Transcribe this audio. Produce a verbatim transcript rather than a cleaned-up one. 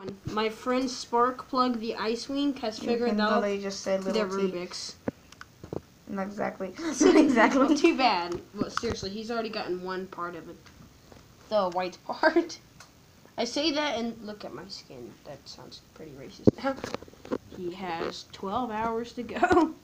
My friend Sparkplug the Icewing has figured out just said the little T. Rubik's. Not exactly. Not exactly. Well, too bad. Well, seriously, he's already gotten one part of it. The white part. I say that and look at my skin. That sounds pretty racist now. He has twelve hours to go.